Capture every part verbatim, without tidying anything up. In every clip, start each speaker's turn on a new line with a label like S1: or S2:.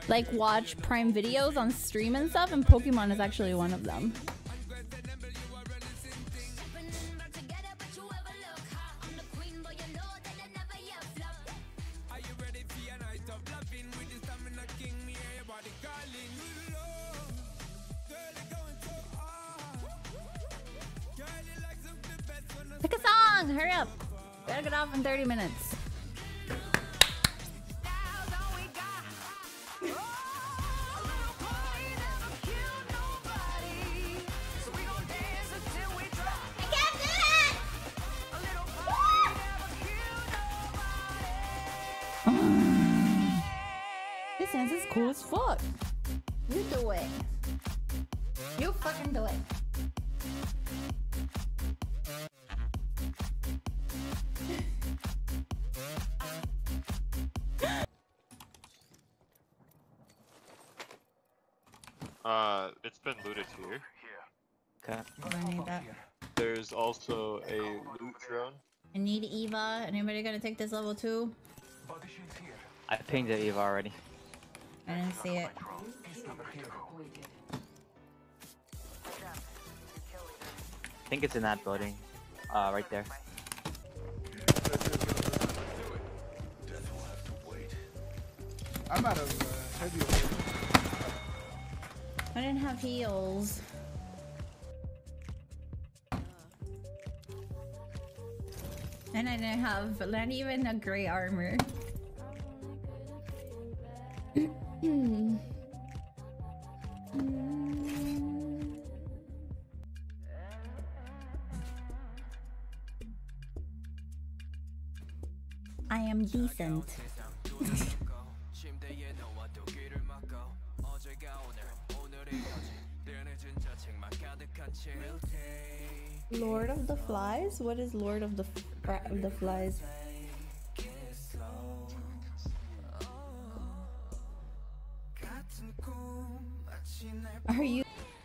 S1: like watch Prime videos on stream and stuff, and Pokemon is actually one of them. Pick a song! Hurry up! Gotta get off in thirty minutes. This dance is cool as fuck. You do it. You fucking do it.
S2: Uh, it's been looted here.
S1: Okay. I need that.
S2: There's also a loot drone.
S1: I need Eva. Anybody gonna take this level two?
S3: I pinged the Eva already.
S1: I didn't see it.
S3: I think it's in that building. Uh, right there.
S4: I'm out of uh, heavy.
S1: I didn't have heals. And I didn't have not even a gray armor. I am decent. Lord of the Flies? What is Lord of the F of the Flies? Are you?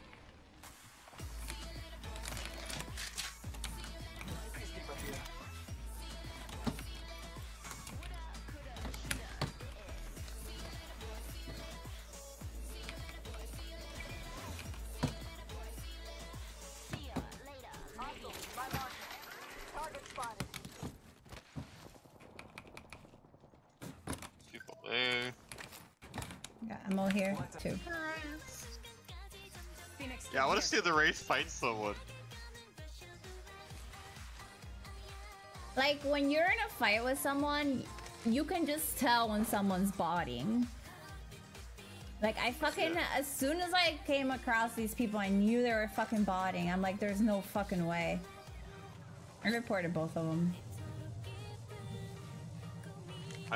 S2: People there.
S1: Got ammo here too.
S2: Yeah, I want to see the Wraith fight someone.
S1: Like when you're in a fight with someone, you can just tell when someone's botting. Like I fucking, as soon as I came across these people, I knew they were fucking botting. I'm like, there's no fucking way. I reported both of them.
S2: I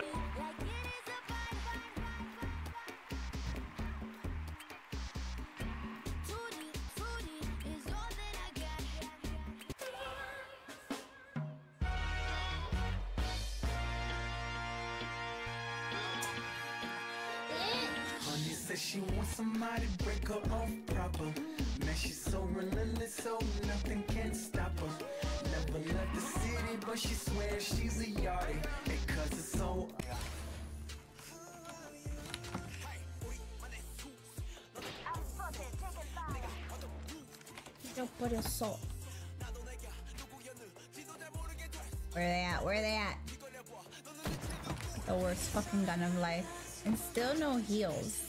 S5: She wants somebody to break her off proper. Man, she's so relentless, so nothing can stop her. Never left the city, but she swears she's a yardie. And cause it's so
S1: Yo, put a salt. Where they at? Where they at? The worst fucking gun of life. And still no heals.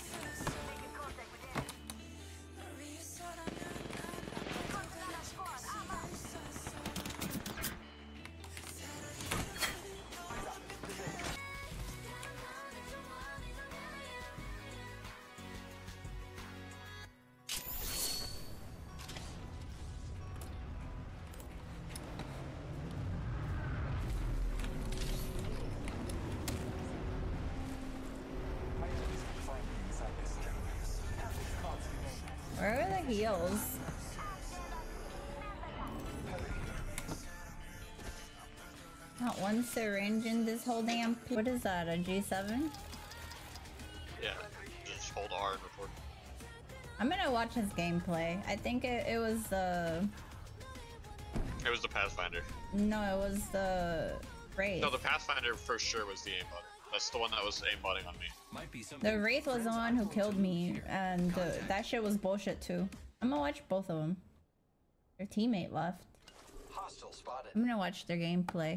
S1: Where are the heals? Not one syringe in this whole damn. What is that? A G seven?
S2: Yeah, just hold R and record.
S1: I'm gonna watch his gameplay. I think it, it was the.
S2: It was the Pathfinder.
S1: No, it was the Wraith.
S2: No, the Pathfinder for sure was the aimbot. That's the one that was aimbotting on me.
S5: Might be something.
S1: The Wraith was the one who killed me, and uh, that shit was bullshit too. I'm gonna watch both of them. Their teammate left.
S5: Hostile spotted.
S1: I'm gonna watch their gameplay.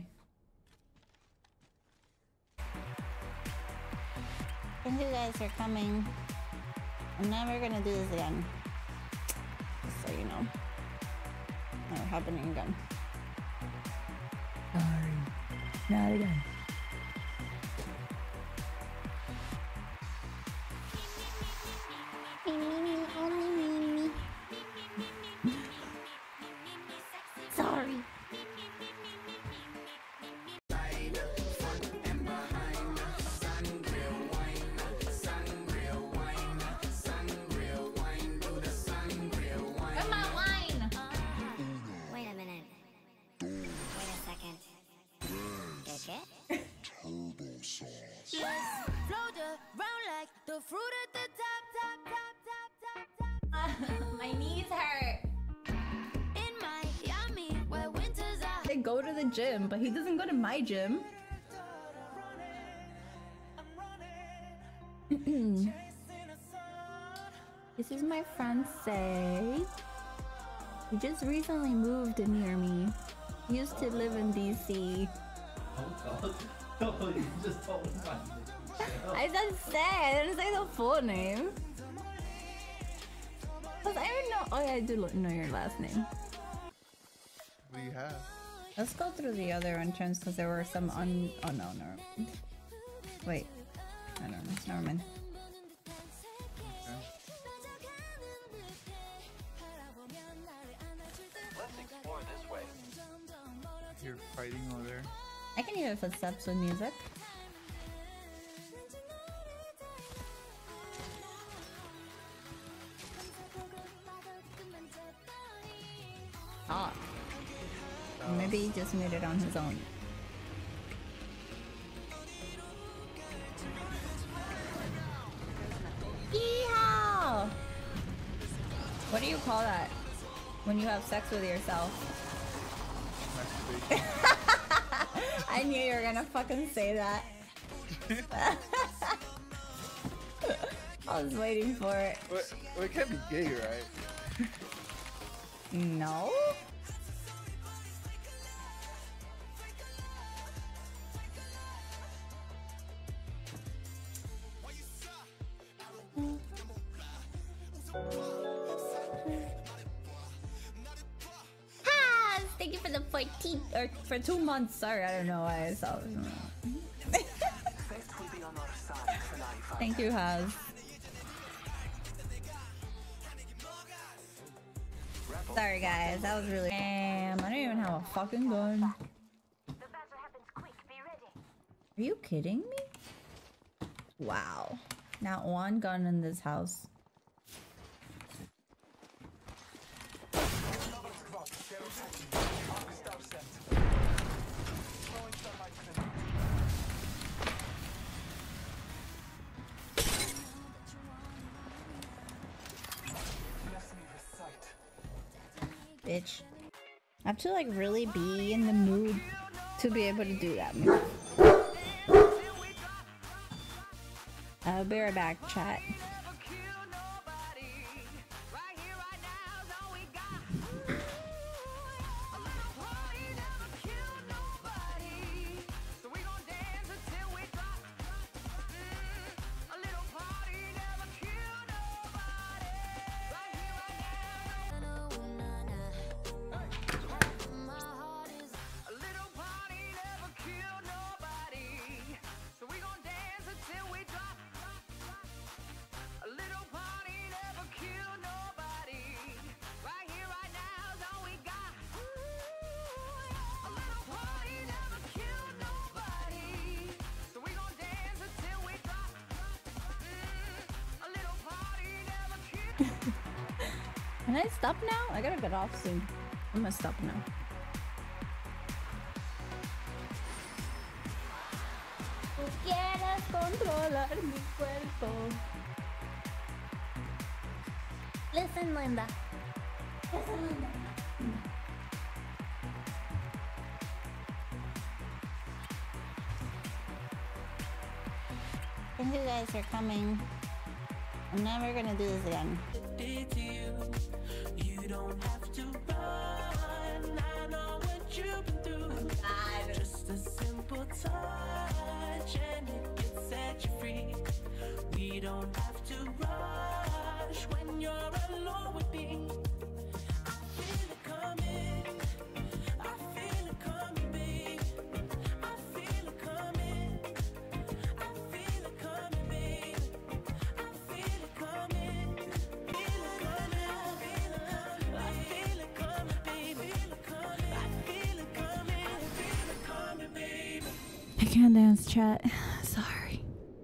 S1: Thank you guys for coming. I'm never gonna do this again. Just so you know. Never happening again. Sorry. Not again. Sorry. Where's my wine?
S6: Wait a minute. Wait a second. Okay.
S7: Turbo sauce.
S6: Float around like the fruit at the top, top, top, top, top, top.
S1: My knees hurt.
S6: In Miami, where winters are.
S1: They go to the gym, but he doesn't go to my gym. This is my friend Say. He just recently moved near me. He used to live in D C.
S8: Oh god. Oh, you just told me my name.
S1: I said Say, I didn't say the full name. Cause I don't know. Oh yeah, I do lo- know your last name.
S4: What do you have?
S1: Let's go through the other entrance because there were some un. Oh no, no. Wait. I don't know. Never mind.
S5: Let's explore this way.
S4: You're fighting over there.
S1: I can hear the footsteps with music. Ah. Maybe he just made it on his own. Yeehaw! What do you call that? When you have sex with yourself? I knew you were gonna fucking say that. I was waiting for it.
S4: Well, well, it can't be gay, right?
S1: No? Has! Thank you for the fourteen or for two months. Sorry, I don't know why I saw it. Thank you, Has. Sorry guys, that was really damn. I don't even have a fucking gun. Are you kidding me? Wow. Not one gun in this house. Bitch. I have to like really be in the mood to be able to do that. I'll be right back, chat. Can I stop now? I gotta get off soon. I'm gonna stop now. Tú quieres controlar mi cuerpo. Listen, Linda. Listen, Linda. you guys for coming. I'm never gonna do this again.
S5: Did to you. You don't have to run. I know what you've been through. Just a simple touch and it can set you free. We don't have to rush when you're alone with me. I feel it coming. I feel it coming, babe. I feel it coming. I feel it coming, babe. I feel it coming. Feel it coming. I feel it coming, baby. I feel it coming. Feel it coming, baby.
S1: I can't dance, chat. Sorry.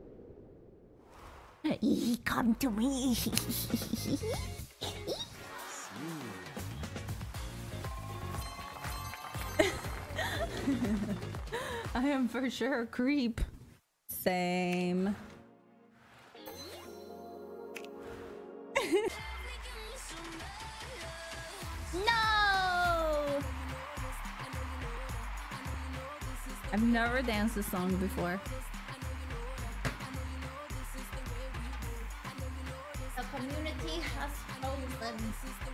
S1: Come to me. I am for sure a creep. Same. No! I've never danced this song before. The community has chosen.